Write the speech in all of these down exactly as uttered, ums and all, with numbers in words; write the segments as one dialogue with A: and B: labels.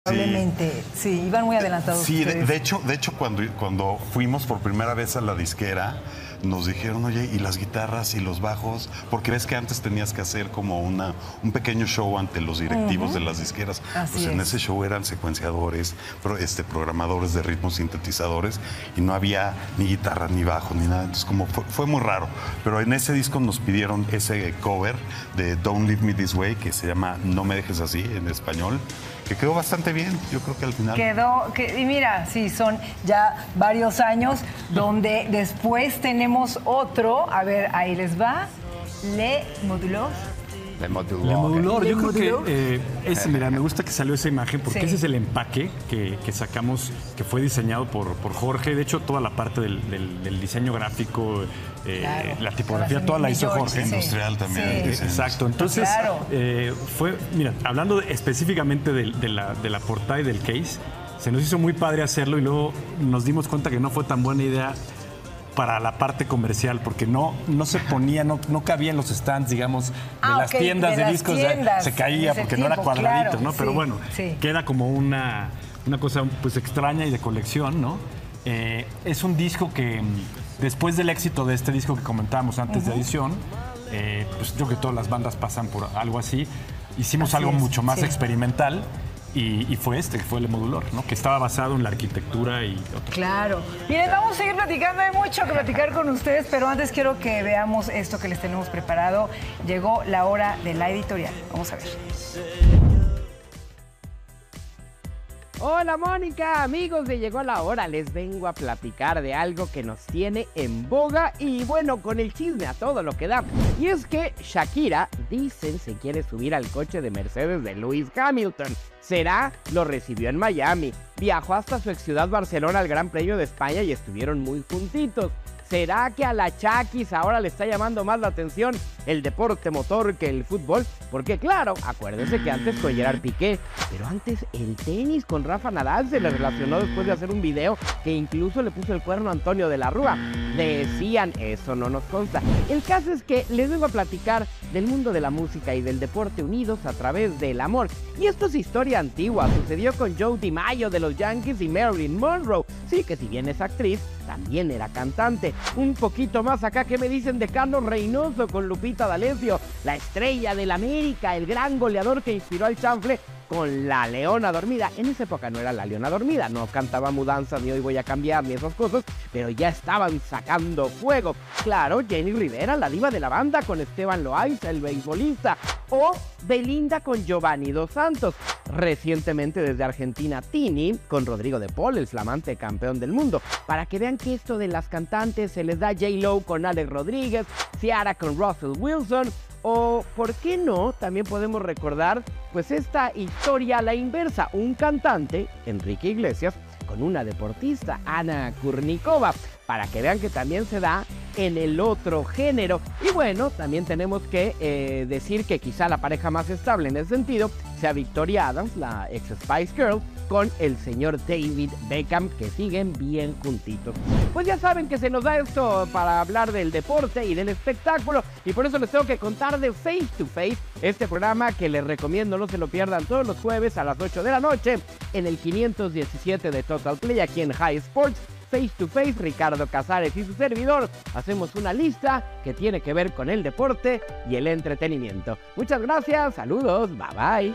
A: Probablemente, sí. sí, iban muy adelantados.
B: Sí, de, de hecho, de hecho cuando, cuando fuimos por primera vez a la disquera, nos dijeron, oye, ¿y las guitarras y los bajos? Porque ves que antes tenías que hacer como una, un pequeño show ante los directivos uh-huh. de las disqueras.
A: Así
B: pues
A: es.
B: en ese show eran secuenciadores, pro, este, programadores de ritmos, sintetizadores, y no había ni guitarra, ni bajo, ni nada. Entonces como fue, fue muy raro. Pero en ese disco nos pidieron ese cover de Don't Leave Me This Way, que se llama No Me Dejes Así, en español, que quedó bastante bien, yo creo que al final.
A: Quedó, que, y mira, sí, son ya varios años donde después tenemos otro, a ver, ahí les va, Le Modulor.
C: Le Modulor.
D: Le Modulor, yo
A: Le
D: creo
A: Modulor.
D: que eh, ese, mira, me gusta que salió esa imagen porque
A: Sí.
D: ese es el empaque que, que sacamos, que fue diseñado por, por Jorge. De hecho, toda la parte del, del, del diseño gráfico, eh,
A: Claro.
D: la tipografía, toda la hizo
A: George,
D: Jorge.
A: sí.
B: Industrial también.
A: Sí.
B: el diseño.
D: Exacto, entonces
A: Claro.
D: eh, fue, mira, hablando de- específicamente de, de la, de la portada y del case, se nos hizo muy padre hacerlo y luego nos dimos cuenta que no fue tan buena idea para la parte comercial, porque no, no se ponía, no, no cabía en los stands, digamos, de
A: Ah,
D: las
A: ok,
D: tiendas
A: de
D: de,
A: las
D: discos, o sea,
A: tiendas
D: se
A: de
D: caía
A: ese
D: porque no era
A: tipo,
D: cuadradito,
A: claro,
D: ¿no? Pero
A: sí,
D: bueno,
A: sí.
D: queda como una, una cosa pues extraña y de colección, ¿no? Eh, es un disco que, mm, después del éxito de este disco que comentábamos antes de edición, eh, pues yo creo que todas las bandas pasan por algo así. Hicimos
A: Así
D: algo
A: es,
D: mucho más
A: sí.
D: experimental y, y fue este, que fue el Modulor, ¿no? Que estaba basado en la arquitectura y otras.
A: Claro. Miren, vamos a seguir platicando, hay mucho que platicar con ustedes, pero antes quiero que veamos esto que les tenemos preparado. Llegó la hora de la editorial. Vamos a ver.
C: Hola Mónica, amigos de Llegó la Hora, les vengo a platicar de algo que nos tiene en boga y bueno, con el chisme a todo lo que da. Y es que Shakira, dicen, se quiere subir al coche de Mercedes de Lewis Hamilton. ¿Será? Lo recibió en Miami, viajó hasta su ex ciudad Barcelona al Gran Premio de España y estuvieron muy juntitos. ¿Será que a la Chakis ahora le está llamando más la atención el deporte motor que el fútbol? Porque claro, acuérdense que antes con Gerard Piqué, pero antes el tenis con Rafa Nadal se le relacionó después de hacer un video que incluso le puso el cuerno a Antonio de la Rúa. Decían, eso no nos consta. El caso es que les vengo a platicar del mundo de la música y del deporte unidos a través del amor. Y esto es historia antigua, sucedió con Joe DiMaggio de los Yankees y Marilyn Monroe. Sí, que si bien es actriz, también era cantante. Un poquito más acá, ¿qué me dicen de Carlos Reynoso con Lupita D'Alessio? La estrella del América, el gran goleador que inspiró al chanfle con La Leona Dormida. En esa época no era La Leona Dormida, no cantaba mudanzas ni Hoy Voy a Cambiar ni esas cosas, pero ya estaban sacando fuego. Claro, Jenny Rivera, la diva de la banda, con Esteban Loaiza, el beisbolista, o Belinda con Giovanni Dos Santos. Recientemente desde Argentina, Tini con Rodrigo de Paul, el flamante campeón del mundo. Para que vean que esto de las cantantes se les da J-Lo con Alex Rodríguez, Ciara con Russell Wilson, o, ¿por qué no? También podemos recordar, pues, esta historia a la inversa. Un cantante, Enrique Iglesias, con una deportista, Ana Kurnikova, para que vean que también se da en el otro género. Y bueno, también tenemos que eh, decir que quizá la pareja más estable en ese sentido sea Victoria Adams, la ex Spice Girl, con el señor David Beckham, que siguen bien juntitos. Pues ya saben que se nos da esto para hablar del deporte y del espectáculo, y por eso les tengo que contar de Face to Face, este programa que les recomiendo no se lo pierdan todos los jueves a las ocho de la noche en el quinientos diecisiete de Total Play aquí en High Sports. Face to Face, Ricardo Casares y su servidor, hacemos una lista que tiene que ver con el deporte y el entretenimiento. Muchas gracias, saludos, bye bye.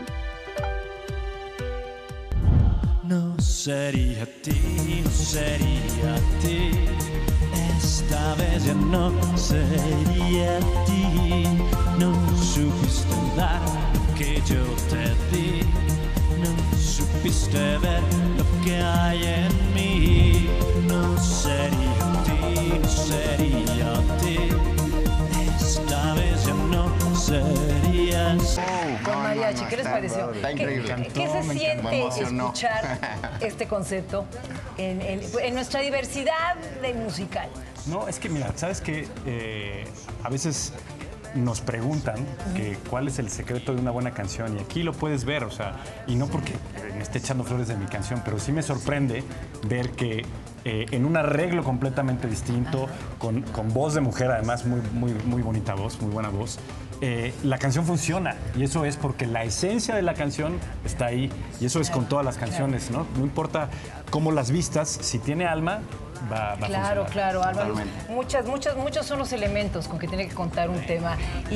E: No sería ti, no sería ti. Esta vez ya no sería ti. No supiste dar lo que yo te di. No supiste ver lo que hay en mí. No sería ti, no sería ti. Esta vez ya no serías.
A: Con mariachi, ¿qué les pareció?
F: Está
A: ¿Qué,
F: increíble.
A: ¿qué se
F: Me
A: siente
F: encantó, me emocionó.
A: escuchar este concepto en, en- en nuestra diversidad de musical?
D: No, es que mira, ¿sabes qué? Eh, a veces nos preguntan que cuál es el secreto de una buena canción y aquí lo puedes ver, o sea, y no porque me esté echando flores de mi canción, pero sí me sorprende ver que eh, en un arreglo completamente distinto, con, con voz de mujer, además muy, muy, muy bonita voz, muy buena voz, eh, la canción funciona. Y eso es porque la esencia de la canción está ahí. Y eso es con todas las canciones, ¿no? No importa cómo las vistas, si tiene alma, va, va
A: Claro,
D: a funcionar.
A: claro, Álvaro. Muchas, muchas, muchos son los elementos con que tiene que contar un tema.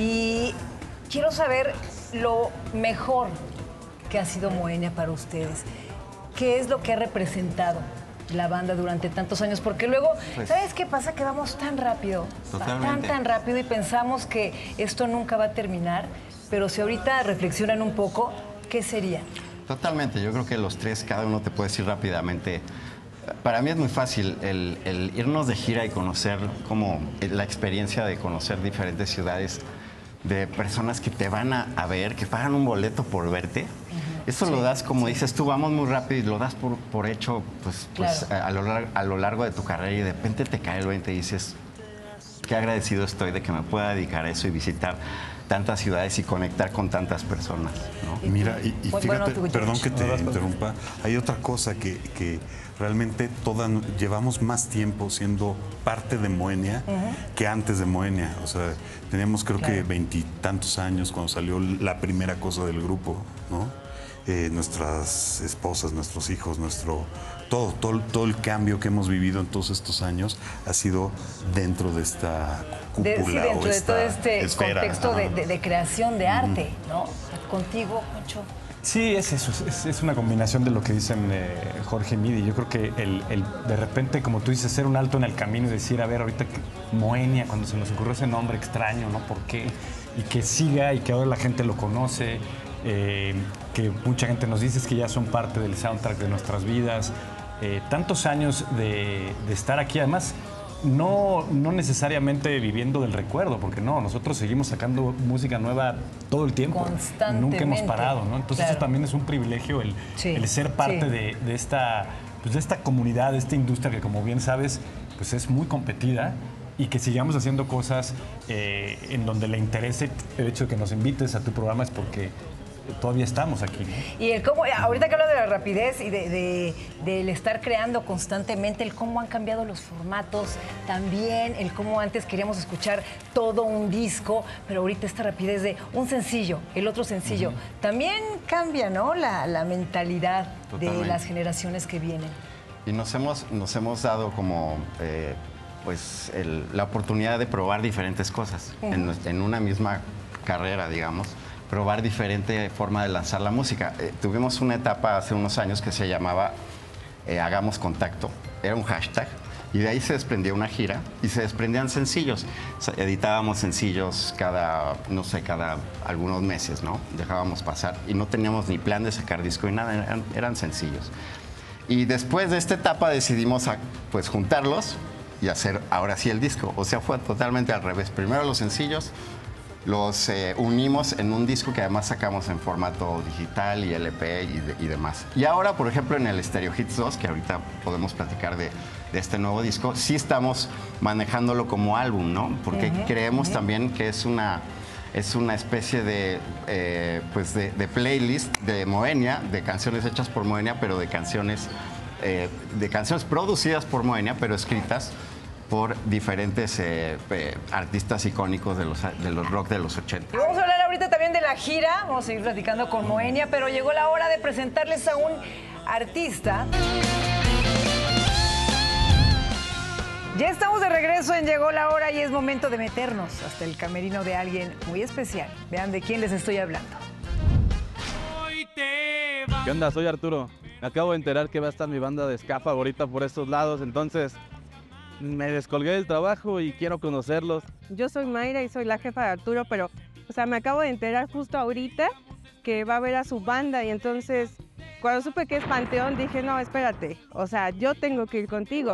A: Y quiero saber lo mejor que ha sido Moenia para ustedes. ¿Qué es lo que ha representado la banda durante tantos años? Porque luego,
F: Pues,
A: ¿sabes qué pasa? Que vamos tan rápido,
F: Totalmente.
A: tan, tan rápido y pensamos que esto nunca va a terminar. Pero si ahorita reflexionan un poco, ¿qué sería?
F: Totalmente, yo creo que los tres, cada uno te puede decir rápidamente. Para mí es muy fácil el, el irnos de gira y conocer como la experiencia de conocer diferentes ciudades, de personas que te van a, a ver, que pagan un boleto por verte. Eso lo das, como dices tú, vamos muy rápido y lo das por, por hecho pues, pues,
A: Claro.
F: a, lo, lar- a lo largo de tu carrera, y de repente te cae el veinte y dices, qué agradecido estoy de que me pueda dedicar a eso y visitar tantas ciudades y conectar con tantas personas, ¿no?
B: Mira, y, y
A: Bueno,
B: fíjate,
A: tú, George.
B: perdón que te
D: No, vas,
B: interrumpa, hay otra cosa que, que realmente toda, llevamos más tiempo siendo parte de Moenia que antes de Moenia. O sea, teníamos creo que veintitantos años cuando salió la primera cosa del grupo, ¿no? Eh, nuestras esposas, nuestros hijos, nuestro todo, todo, todo el cambio que hemos vivido en todos estos años ha sido dentro de esta
A: De-
B: cúpula
A: sí, dentro
B: o
A: de
B: esta
A: todo este
B: esfera.
A: contexto de,
B: Ajá.
A: de- de creación de arte, ¿no? Contigo, Poncho.
D: Sí, es eso, es, es una combinación de lo que dicen eh, Jorge y Midi. Yo creo que el, el, de repente, como tú dices, hacer un alto en el camino y decir, a ver, ahorita que Moenia, cuando se nos ocurrió ese nombre extraño, ¿no? ¿Por qué? Y que siga y que ahora la gente lo conoce, eh, que mucha gente nos dice es que ya son parte del soundtrack de nuestras vidas. Eh, tantos años de, de estar aquí, además, no, no necesariamente viviendo del recuerdo, porque no, nosotros seguimos sacando música nueva todo el tiempo.
A: Constantemente.
D: Nunca hemos parado, ¿no? Entonces
A: Claro.
D: eso también es un privilegio el,
A: Sí,
D: el ser parte
A: sí.
D: de, de esta, pues de esta comunidad, de esta industria que, como bien sabes, pues es muy competida, y que sigamos haciendo cosas eh, en donde le interese el hecho de que nos invites a tu programa es porque todavía estamos aquí, ¿no?
A: Y el cómo, ahorita que hablo de la rapidez y de, de- del estar creando constantemente, el cómo han cambiado los formatos, también el cómo antes queríamos escuchar todo un disco, pero ahorita esta rapidez de un sencillo, el otro sencillo, también cambia, ¿no? La, la mentalidad de
F: Totalmente.
A: las generaciones que vienen.
F: Y nos hemos, nos hemos dado como eh, pues el- la oportunidad de probar diferentes cosas en, nues- en una misma carrera, digamos, probar diferente forma de lanzar la música. Eh, tuvimos una etapa hace unos años que se llamaba eh, Hagamos Contacto, era un hashtag, y de ahí se desprendía una gira y se desprendían sencillos. O sea, editábamos sencillos cada, no sé, cada algunos meses, ¿no? Dejábamos pasar y no teníamos ni plan de sacar disco ni nada, eran, eran sencillos. Y después de esta etapa decidimos a- pues juntarlos y hacer ahora sí el disco. O sea, fue totalmente al revés. Primero los sencillos, los eh, unimos en un disco que además sacamos en formato digital y L P y, de- y demás. Y ahora, por ejemplo, en el Stereo Hits dos, que ahorita podemos platicar de, de este nuevo disco, sí estamos manejándolo como álbum, ¿no? Porque creemos también que es una... Es una especie de, eh, pues de, de playlist de Moenia, de canciones hechas por Moenia, pero de canciones, eh, de canciones producidas por Moenia, pero escritas por diferentes eh, eh, artistas icónicos de los, de los rock de los ochenta.
A: Y vamos a hablar ahorita también de la gira, vamos a seguir platicando con Moenia, pero llegó la hora de presentarles a un artista. Ya estamos de regreso en Llegó la Hora y es momento de meternos hasta el camerino de alguien muy especial. Vean de quién les estoy hablando.
G: ¿Qué onda? Soy Arturo. Me acabo de enterar que va a estar mi banda de ska favorita por estos lados, entonces me descolgué del trabajo y quiero conocerlos.
H: Yo soy Mayra y soy la jefa de Arturo, pero, o sea, me acabo de enterar justo ahorita que va a ver a su banda y entonces, cuando supe que es Panteón, dije, no, espérate, o sea, yo tengo que ir contigo.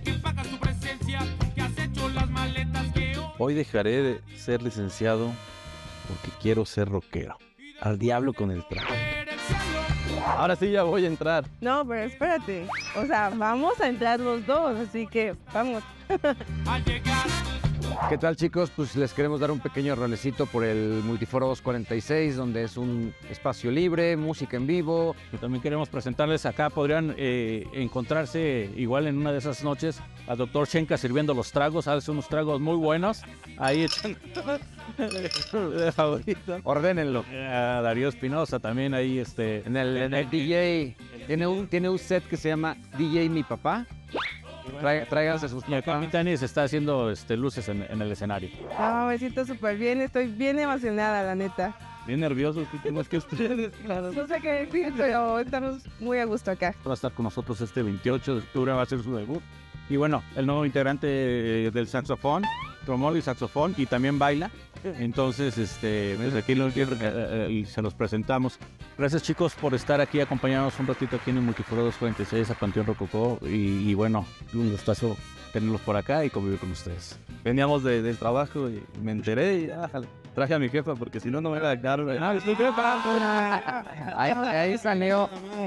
G: Hoy dejaré de ser licenciado porque quiero ser rockero. Al diablo con el traje. Ahora sí ya voy a entrar.
H: No, pero espérate, o sea, vamos a entrar los dos, así que vamos.
I: ¿Qué tal, chicos? Pues les queremos dar un pequeño rolecito por el Multiforo doscientos cuarenta y seis, donde es un espacio libre, música en vivo.
G: Y también queremos presentarles acá, podrían eh, encontrarse igual en una de esas noches al doctor Shenka sirviendo los tragos, hace unos tragos muy buenos. Ahí echan de favorito.
I: Ordénenlo.
G: A Darío Espinosa también ahí este.
I: En el, en el D J, tiene un, tiene un set que se llama D J Mi Papá. Trae, tráiganse sus
G: Y acá mi Tani se está haciendo este, luces en, en el escenario.
H: No, me siento súper bien, estoy bien emocionada, la neta.
G: Bien nerviosos que tenemos que ustedes, claro.
H: No sé qué decir, pero estamos muy a gusto acá.
G: Va a estar con nosotros este veintiocho de octubre, va a ser su debut. Y bueno, el nuevo integrante del saxofón, trombón y saxofón, y también baila. Entonces, este, aquí lo, eh, se los presentamos. Gracias, chicos, por estar aquí, acompañarnos un ratito aquí en el Multiforo doscientos cuarenta y seis a Panteón Rococó. Y, y bueno, un gustazo tenerlos por acá y convivir con ustedes. Veníamos de, del trabajo y me enteré y ah, traje a mi jefa porque si no, no me iba a quedar. ¡Ah, es mi jefa!
I: Ahí, ahí salió.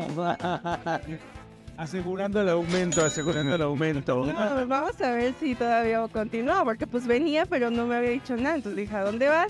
G: Asegurando el aumento, asegurando el aumento.
H: No, vamos a ver si todavía continúa, porque pues venía, pero no me había dicho nada. Entonces dije, ¿a dónde vas?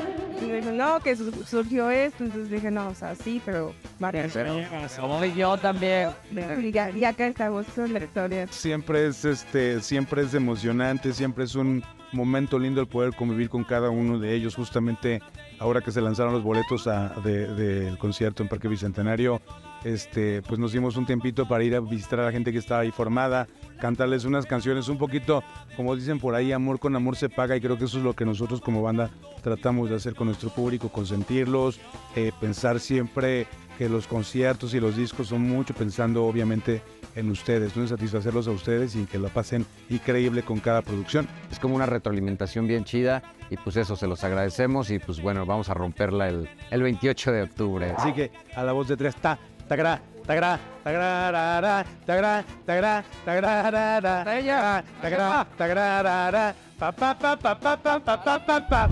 H: Y me dijo, no, que su- surgió esto. Entonces dije, no, o sea, sí, pero... Vale, pero...
I: Como yo también.
H: Y ya, y acá estamos con la historia.
J: Siempre es, este, siempre es emocionante, siempre es un momento lindo el poder convivir con cada uno de ellos. Justamente ahora que se lanzaron los boletos a- de- del concierto en Parque Bicentenario, este, pues nos dimos un tiempito para ir a visitar a la gente que estaba ahí formada, cantarles unas canciones un poquito, como dicen por ahí, amor con amor se paga, y creo que eso es lo que nosotros como banda tratamos de hacer con nuestro público, consentirlos, eh, pensar siempre que los conciertos y los discos son mucho pensando obviamente en ustedes, no en satisfacerlos a ustedes y que la pasen increíble con cada producción.
I: Es como una retroalimentación bien chida y pues eso, se los agradecemos y pues bueno, vamos a romperla el, el veintiocho de octubre.
J: Así que a la voz de tres, ta, tagra, tagra, tagra, ra, tagra, tagra, tagra, ra, ra, tagra, tagra, ra, ra, pa, pa, pa, pa, pa, pa, pa, pa, pa, pa.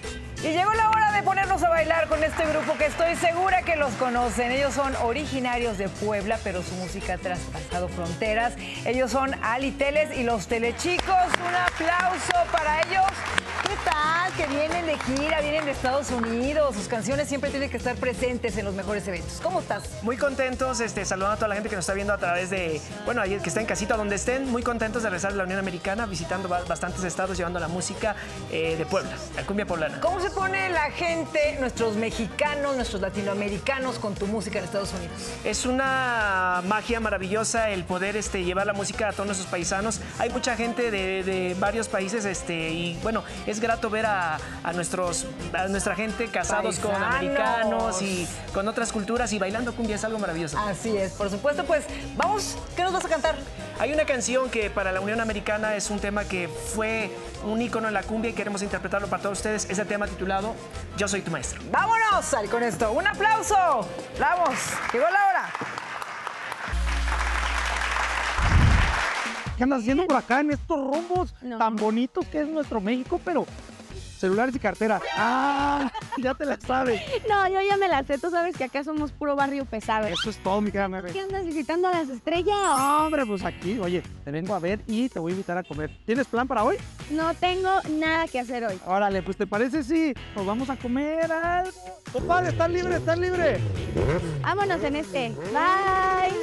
A: Y llegó la hora de ponernos a bailar con este grupo que estoy segura que los conocen. Ellos son originarios de Puebla, pero su música ha traspasado fronteras. Ellos son Ali Teles y los Telechicos. Un aplauso para ellos. ¿Qué tal? Que vienen de gira, vienen de Estados Unidos. Sus canciones siempre tienen que estar presentes en los mejores eventos. ¿Cómo estás?
K: Muy contentos, este, saludando a toda la gente que nos está viendo a través de, bueno, ahí que está en casita donde estén, muy contentos de regresar a la Unión Americana, visitando ba- bastantes estados, llevando la música eh, de Puebla, la cumbia poblana.
A: ¿Cómo se pone la gente, nuestros mexicanos, nuestros latinoamericanos con tu música en Estados Unidos?
K: Es una magia maravillosa el poder este, llevar la música a todos nuestros paisanos. Hay mucha gente de, de varios países este, y bueno, es grato ver a, a, nuestros, a nuestra gente casados con
A: Paisanos.
K: americanos y con otras culturas y bailando cumbia es algo maravilloso.
A: Así es, por supuesto, pues vamos, ¿qué nos vas a cantar?
K: Hay una canción que para la Unión Americana es un tema que fue un ícono en la cumbia y queremos interpretarlo para todos ustedes. Es el tema titulado Yo soy tu maestro.
A: ¡Vámonos! Sal con esto. ¡Un aplauso! ¡Vamos! ¡Llegó la hora!
C: ¿Qué andas haciendo por acá en estos rumbos tan bonitos que es nuestro México? Pero celulares y carteras. ¡Ah! Ya te la sabes.
L: No, yo ya me la sé. Tú sabes que acá somos puro barrio pesado.
C: Eso es todo, mi querida Mary.
L: ¿Qué andas visitando a las estrellas?
C: Hombre, pues aquí, oye, te vengo a ver y te voy a invitar a comer. ¿Tienes plan para hoy?
L: No tengo nada que hacer hoy.
C: Órale, pues ¿te parece si nos vamos a comer algo? Compadre, estás libre, estás libre.
L: Vámonos en este. Bye.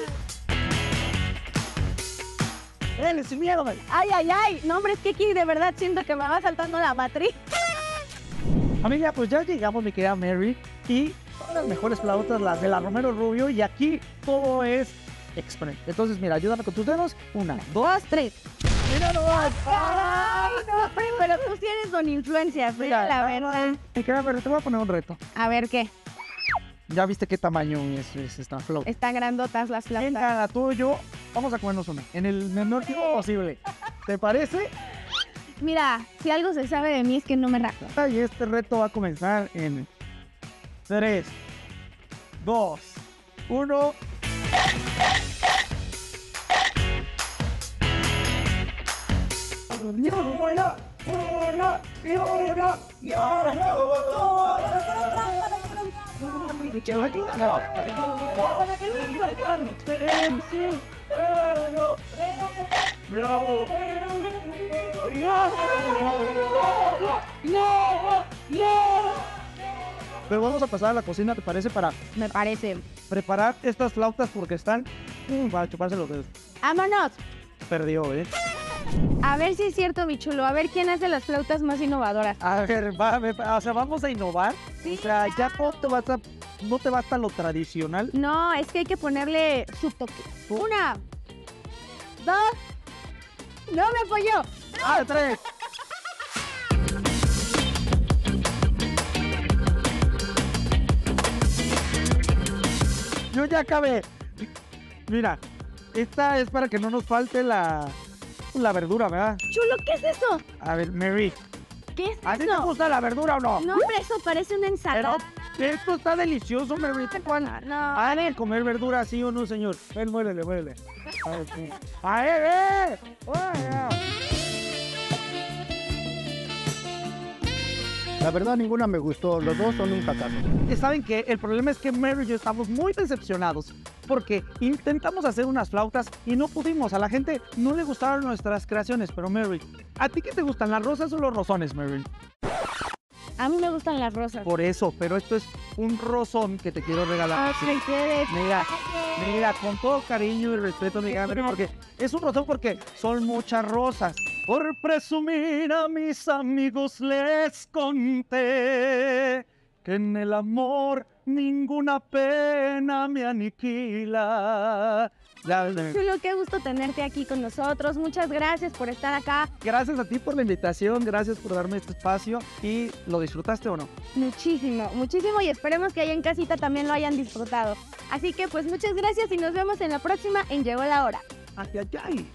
C: Dale, sin miedo, güey.
L: Ay, ay, ay. No, hombre, es que aquí de verdad siento que me va saltando la matriz.
C: Familia, pues ya llegamos, mi querida Mary, y son las mejores flautas, las de la Romero Rubio, y aquí todo es exponente. Entonces, mira, ayúdame con tus dedos. Una, dos, tres. Mira nomás.
L: Ay, no, hombre, pero tú sí eres don influencia,
C: Mira,
L: la verdad.
C: Mi querida Mary, te voy a poner un reto.
L: A ver, ¿qué?
C: Ya viste qué tamaño es, es esta flauta.
L: Están grandotas las flautas.
C: Venga, tú y yo, vamos a comernos una, en el menor tiempo posible. ¿Te parece?
L: Mira, si algo se sabe de mí es que no me rajo.
C: Y este reto va a comenzar en tres, dos, uno.
M: Pero vamos a pasar a la cocina, ¿te parece? Para
L: Me parece.
M: preparar estas flautas porque están mm, para chuparse los dedos.
L: ¡Vámonos!
M: Perdió, ¿eh?
L: A ver si es cierto, mi chulo. A ver quién hace las flautas más innovadoras.
M: A ver, va, me- o sea, vamos a innovar.
L: Sí.
M: O sea, ya no te, vas a, no te basta lo tradicional.
L: No, es que hay que ponerle su toque. Una, dos, no me apoyó.
M: ¡Ah, tres! Yo ya acabé. Mira, esta es para que no nos falte la, la verdura, ¿verdad?
L: Chulo, ¿qué es eso?
M: A ver, Mary,
L: ¿Qué es
M: ¿a ti te
L: eso?
M: gusta la verdura o no?
L: No, hombre, eso parece una
M: Pero
L: ensalada.
M: esto está delicioso, Mary.
L: No.
M: ¿Ha de comer verdura, sí o no, señor? Ven, muérele, muérele. A ver, sí. ¡A ver, eh! ¡Oye!
N: La verdad, ninguna me gustó. Los dos son un fracaso.
M: ¿Saben qué? El problema es que Mary y yo estamos muy decepcionados porque intentamos hacer unas flautas y no pudimos. A la gente no le gustaron nuestras creaciones, pero Mary, ¿a ti qué te gustan, las rosas o los rosones, Mary?
L: A mí me gustan las rosas.
M: Por eso, pero esto es un rosón que te quiero regalar.
L: Ay, quieres.
M: Mira, mira, con todo cariño y respeto, mi Mary, porque es un rosón porque son muchas rosas. Por presumir a mis amigos les conté que en el amor ninguna pena me aniquila. Ya, ya.
L: Chulo, qué gusto tenerte aquí con nosotros. Muchas gracias por estar acá.
M: Gracias a ti por la invitación, gracias por darme este espacio. ¿Y lo disfrutaste o no?
L: Muchísimo, muchísimo y esperemos que allá en casita también lo hayan disfrutado. Así que pues muchas gracias y nos vemos en la próxima en Llegó la Hora.
M: Ay, ay, ay.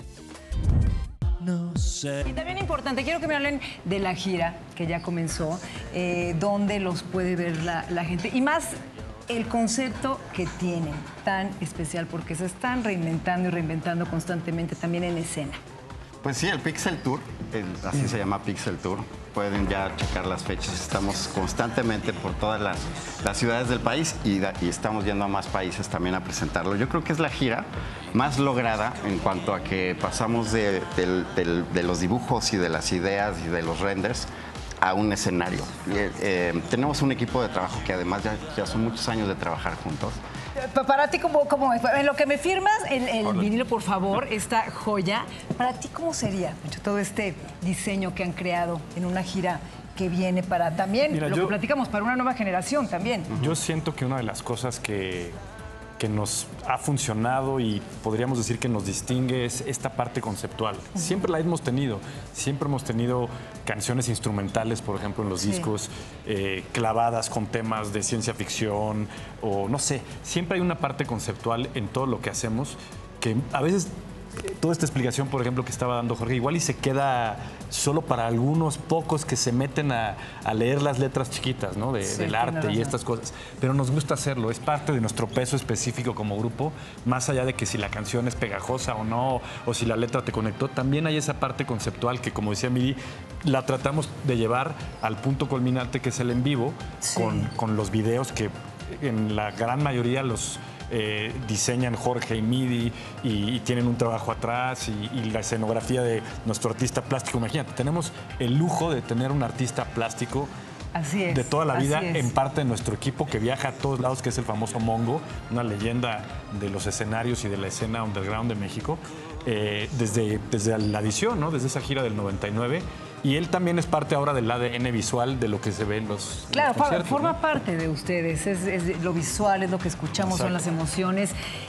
E: No sé.
A: Y también importante, quiero que me hablen de la gira que ya comenzó, eh, dónde los puede ver la, la gente y más el concepto que tienen tan especial porque se están reinventando y reinventando constantemente también en escena.
F: Pues sí, el Pixel Tour, el- así se llama Pixel Tour. Pueden ya checar las fechas. Estamos constantemente por todas las, las ciudades del país y, da- y estamos yendo a más países también a presentarlo. Yo creo que es la gira más lograda en cuanto a que pasamos de, del- del- de los dibujos y de las ideas y de los renders a un escenario. Y, eh, tenemos un equipo de trabajo que además ya, ya son muchos años de trabajar juntos.
A: Pa- Para ti, ¿cómo, cómo es? En lo que me firmas el, el vinilo, por favor, esta joya, para ti, ¿cómo sería Poncho, todo este diseño que han creado en una gira que viene para también,
D: Mira,
A: lo
D: yo-
A: que platicamos, para una nueva generación también?
D: Yo siento que una de las cosas que, que nos ha funcionado y podríamos decir que nos distingue es esta parte conceptual. Siempre la hemos tenido. Siempre hemos tenido canciones instrumentales, por ejemplo, en los
A: Sí.
D: discos, eh, clavadas con temas de ciencia ficción o no sé. Siempre hay una parte conceptual en todo lo que hacemos que a veces... eh, Toda esta explicación, por ejemplo, que estaba dando Jorge, igual y se queda solo para algunos pocos que se meten a, a leer las letras chiquitas, ¿no? De-
A: Sí,
D: del
A: tiene
D: arte y
A: razón.
D: estas cosas. Pero nos gusta hacerlo, es parte de nuestro peso específico como grupo, más allá de que si la canción es pegajosa o no, o si la letra te conectó, también hay esa parte conceptual que, como decía Miri, la tratamos de llevar al punto culminante que es el en vivo,
A: Sí.
D: con, con los videos que en la gran mayoría los... eh, diseñan Jorge y Midi y, y tienen un trabajo atrás y, y la escenografía de nuestro artista plástico. Imagínate, tenemos el lujo de tener un artista plástico
A: Así es.
D: de toda la
A: así
D: vida
A: es.
D: en parte de nuestro equipo que viaja a todos lados, que es el famoso Mongo, una leyenda de los escenarios y de la escena underground de México, eh, desde, desde la edición, ¿no? Desde esa gira del noventa y nueve. Y él también es parte ahora del A D N visual de lo que se ve en los, en
A: Claro,
D: los
A: for-
D: conciertos,
A: forma
D: ¿no?
A: parte de ustedes, es, es lo visual, es lo que escuchamos, son las
D: Exacto.
A: emociones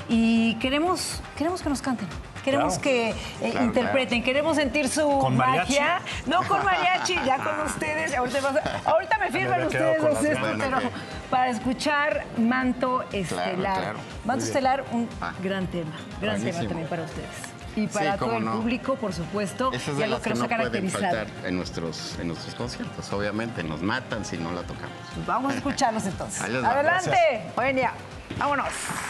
A: y queremos, queremos que nos canten, queremos
D: Claro.
A: que eh,
F: Claro,
A: interpreten, queremos sentir su
D: ¿Con mariachi?
A: magia, no con mariachi, ya con ustedes, ahorita, vas a- ahorita me firman
D: Me había quedado
A: ustedes
D: con
A: los
D: las
A: estos,
F: ganas.
A: pero
F: Bueno,
A: para escuchar Manto Estelar.
F: claro.
A: Manto
D: Muy
A: Estelar, un
F: Ah.
A: gran tema, gran tema
F: Buenísimo.
A: también para ustedes. Y para
F: Sí,
A: todo
F: cómo
A: el
F: no.
A: público, por supuesto,
F: Esa es
A: y
F: de
A: algo
F: las
A: que
F: que
A: nos
F: no
A: ha
F: pueden
A: caracterizado.
F: faltar en nuestros, en nuestros conciertos. Obviamente, nos matan si no la tocamos.
A: Pues vamos a escucharlos entonces.
F: Ahí les va.
A: Adelante, Eugenia, vámonos.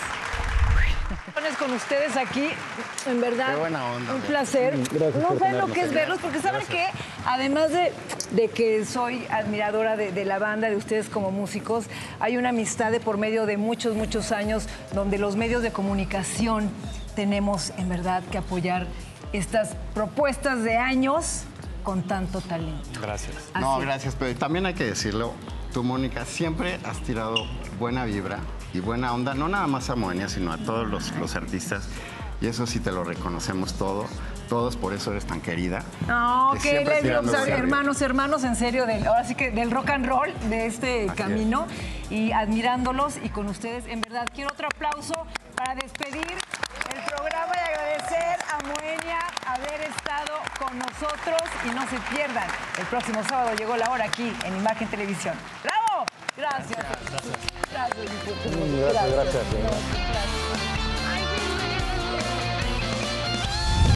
A: Con ustedes aquí, en verdad,
F: Qué buena onda,
A: un
F: güey.
A: placer.
N: Gracias
A: no
N: por
A: saben lo
N: tenernos
A: que es
N: aquí.
A: verlos, porque saben que además de, de que soy admiradora de, de la banda, de ustedes como músicos. Hay una amistad de por medio de muchos, muchos años, donde los medios de comunicación tenemos en verdad que apoyar estas propuestas de años con tanto talento.
D: Gracias.
F: No, gracias, pero también hay que decirlo, tú, Mónica, siempre has tirado buena vibra y buena onda, no nada más a Moenia, sino a todos los, los artistas, y eso sí te lo reconocemos todo, todos, por eso eres tan querida.
A: No,
F: Que
A: que
F: siempre
A: les digo,
F: tirando
A: o sea,
F: hacia arriba.
A: hermanos, hermanos, en serio, del, ahora sí que del rock and roll, de este
F: Así
A: camino, y admirándolos y con ustedes, en verdad, quiero otro aplauso para despedir el programa y agradecer a Moenia haber estado con nosotros y no se pierdan. El próximo sábado llegó la hora aquí en Imagen Televisión. ¡Bravo! Gracias. Gracias. Gracias.
I: Gracias, gracias.